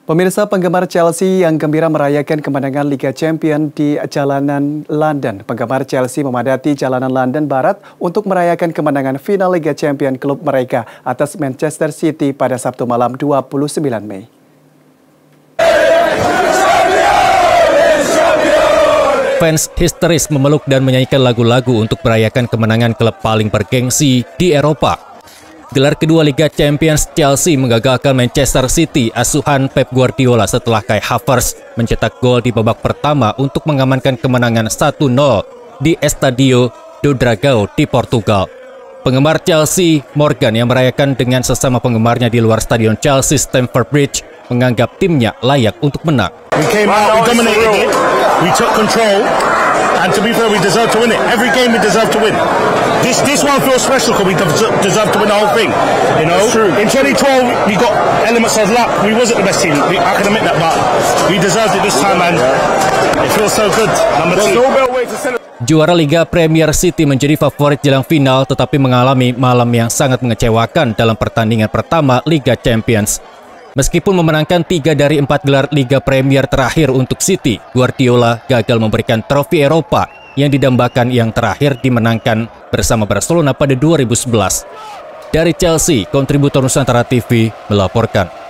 Pemirsa penggemar Chelsea yang gembira merayakan kemenangan Liga Champions di jalanan London. Penggemar Chelsea memadati jalanan London Barat untuk merayakan kemenangan final Liga Champions klub mereka atas Manchester City pada Sabtu malam 29 Mei. Fans histeris memeluk dan menyanyikan lagu-lagu untuk merayakan kemenangan klub paling bergengsi di Eropa. Gelar kedua Liga Champions, Chelsea menggagalkan Manchester City asuhan Pep Guardiola setelah Kai Havertz mencetak gol di babak pertama untuk mengamankan kemenangan 1-0 di Estádio do Dragão di Portugal. Penggemar Chelsea, Morgan, yang merayakan dengan sesama penggemarnya di luar stadion Chelsea Stamford Bridge, menganggap timnya layak untuk menang. We came out, we dominated it, we took control, and to be fair, we deserve to win it. Every game we deserve to win. This one feels special because we deserve to win the whole thing. You know, in 2012 we got elements of luck. We wasn't the best team. I can admit that, but we deserved it this time, and it feels so good. Number 2. Juara Liga Premier City menjadi favorit jelang final, tetapi mengalami malam yang sangat mengecewakan dalam pertandingan pertama Liga Champions. Meskipun memenangkan 3 dari 4 gelar Liga Premier terakhir untuk City, Guardiola gagal memberikan trofi Eropa yang didambakan yang terakhir dimenangkan bersama Barcelona pada 2011. Dari Chelsea, kontributor Nusantara TV melaporkan.